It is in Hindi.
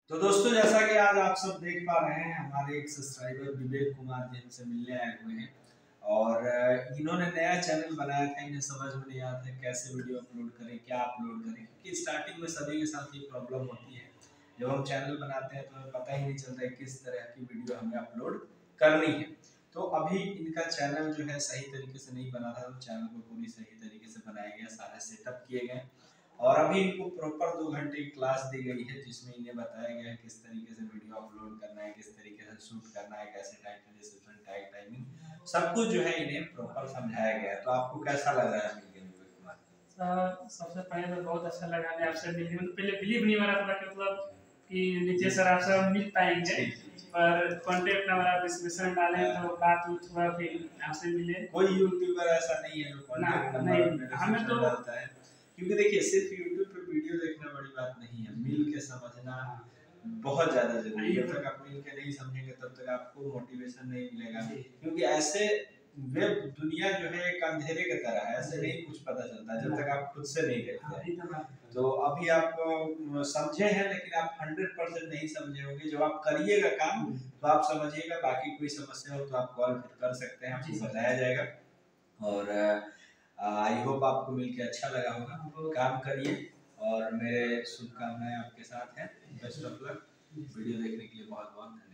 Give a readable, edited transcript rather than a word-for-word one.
तो दोस्तों, जैसा कि आज आप सब देख पा रहे हैं, हमारे एक सब्सक्राइबर विवेक कुमार जी हमसे मिलने आए हुए हैं और इन्होंने नया चैनल बनाया था। इन्हें समझ में नहीं आता है कैसे वीडियो अपलोड करें, क्या अपलोड करें, क्योंकि स्टार्टिंग में सभी के साथ ये प्रॉब्लम होती है। जब हम चैनल बनाते हैं तो हमें पता ही नहीं चलता है किस तरह की वीडियो हमें अपलोड करनी है। तो अभी इनका चैनल जो है सही तरीके से नहीं बना था, तो चैनल को पूरी सही तरीके से बनाया गया, सारे सेटअप किए गए और अभी इनको प्रॉपर 2 घंटे की क्लास दी गई है, जिसमें इन्हें बताया गया है किस तरीके से वीडियो अपलोड करना है, किस तरीके से शूट करना है, कैसे टाइटल डिस्क्रिप्शन, टैग, टाइमिंग, सब कुछ जो है इन्हें प्रॉपर समझाया गया है। तो आपको कैसा लग रहा है मिलकर विवेक कुमार? सर, सबसे पहले तो बहुत अच्छा लगा है आपसे मिलने में। पहले बिलीव नहीं हो रहा था कि मतलब कि नीचे सर आपसे मिल पाएंगे, पर कांटेक्ट नंबर आप डिस्क्रिप्शन में डालें तो बात हुआ फिर आपसे मिले। कोई यूट्यूबर ऐसा नहीं है जो कांटेक्ट नंबर हमें तो डालता है, क्योंकि देखिए सिर्फ यूट्यूब पे वीडियो देखना बड़ी बात नहीं है, मिल के समझना बहुत ज्यादा जरूरी है। जब तक आप मिल के नहीं समझेंगे तब तक आपको मोटिवेशन नहीं मिलेगा, क्योंकि ऐसे वेब दुनिया जो है एक अंधेरे की तरह है, ऐसे नहीं कुछ पता चलता जब तक आप खुद से नहीं देखते हैं। तो अभी आप समझे हैं, लेकिन आप 100% नहीं समझे होंगे। जब आप करिएगा काम तो आप समझिएगा। बाकी कोई समस्या हो तो आप कॉल फिर कर सकते हैं, आपको बताया जाएगा। और आई होप आपको मिलके अच्छा लगा होगा। काम करिए और मेरे शुभकामनाएं आपके साथ हैं। Best of luck. वीडियो देखने के लिए बहुत बहुत धन्यवाद।